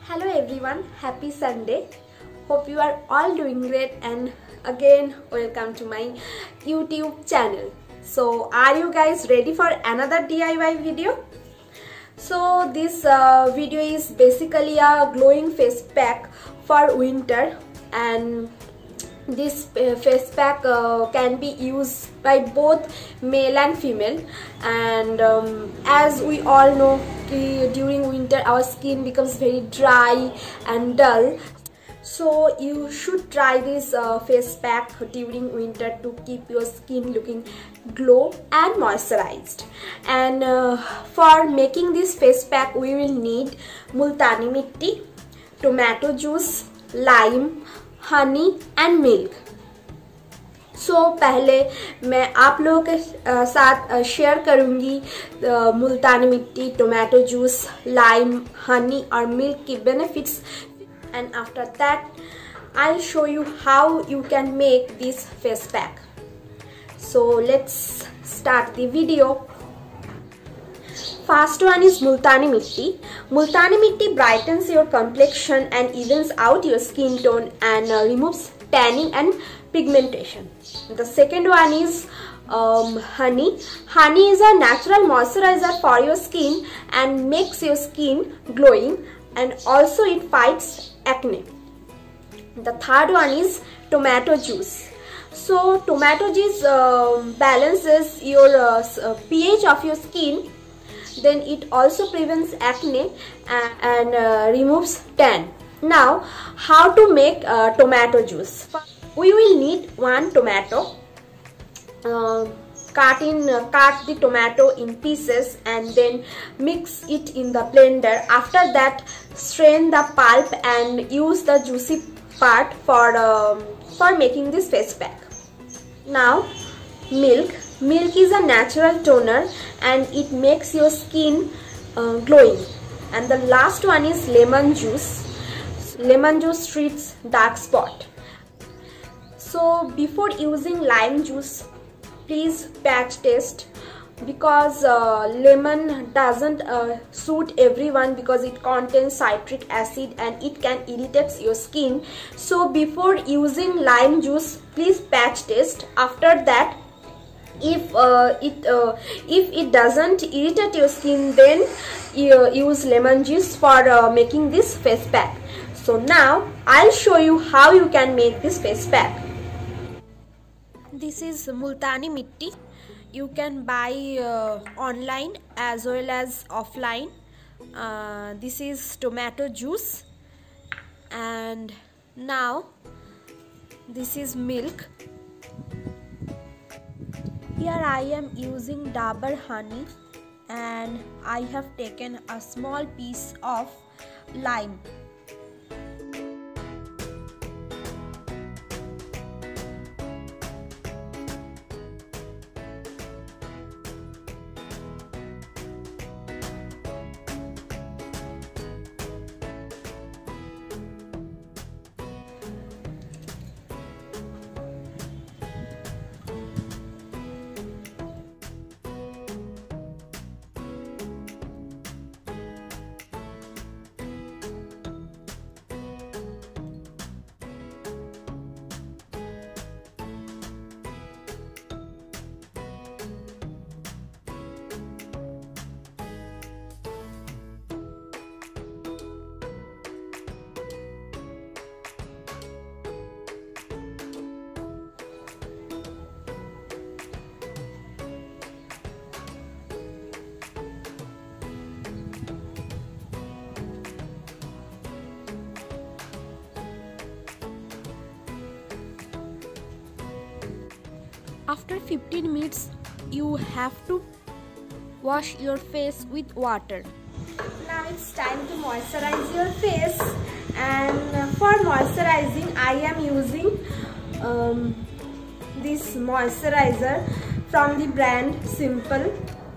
Hello everyone, happy Sunday. Hope you are all doing great and again welcome to my YouTube channel. So are you guys ready for another DIY video? So this video is basically a glowing face pack for winter, and this face pack can be used by both male and female. And as we all know, during winter our skin becomes very dry and dull, so you should try this face pack during winter to keep your skin looking glow and moisturized. And for making this face pack we will need Multani Mitti, tomato juice, lime, honey and milk. So पहले मैं आप लोगों के साथ share करूंगी मुल्तानी मिट्टी, tomato juice, lime, Honey और milk की benefits, and after that I will show you how you can make this face pack. So let's start the video. First one is Multani Mitti. Multani Mitti brightens your complexion and evens out your skin tone and removes tanning and pigmentation. The second one is honey. Honey is a natural moisturizer for your skin and makes your skin glowing, and also it fights acne. The third one is tomato juice. So tomato juice balances your pH of your skin. Then it also prevents acne and removes tan. Now, how to make tomato juice? We will need one tomato. Cut the tomato in pieces and then mix it in the blender. After that, strain the pulp and use the juicy part for making this face pack. Now, milk. Milk is a natural toner and it makes your skin glowing. And the last one is lemon juice. Lemon juice treats dark spot. So before using lime juice, please patch test, because lemon doesn't suit everyone because it contains citric acid and it can irritate your skin. So before using lime juice, please patch test. After that, if it doesn't irritate your skin, then use lemon juice for making this face pack. So now I'll show you how you can make this face pack. This is Multani Mitti. You can buy online as well as offline. This is tomato juice, and now this is milk. Here I am using dabur honey, and I have taken a small piece of lime. After 15 minutes, you have to wash your face with water. Now it's time to moisturize your face, and for moisturizing I am using this moisturizer from the brand Simple.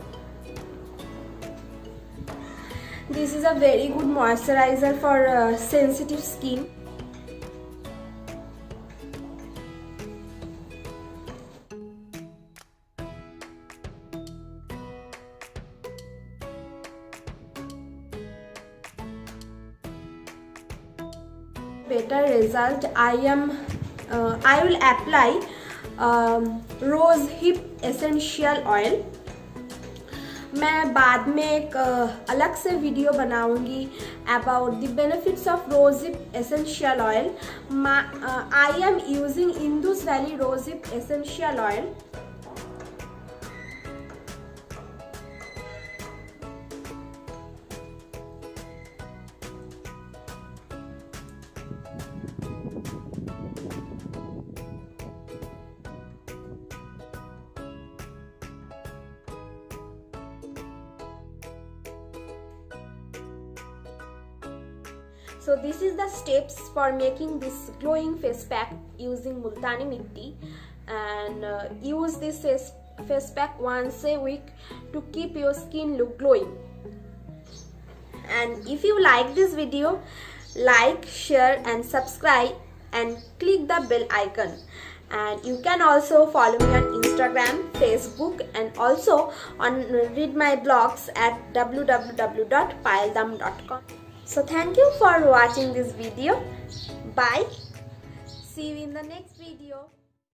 This is a very good moisturizer for sensitive skin. better result, I will apply rose hip essential oil. मैं बाद में एक अलग से video बनाऊंगी about the benefits of rosehip essential oil. I am using Indus Valley rosehip essential oil. So this is the steps for making this glowing face pack using Multani Mitti, and use this face pack once a week to keep your skin look glowing. And if you like this video, like, share and subscribe and click the bell icon. And you can also follow me on Instagram, Facebook, and also read my blogs at www.payaldam.com. So thank you for watching this video. Bye. See you in the next video.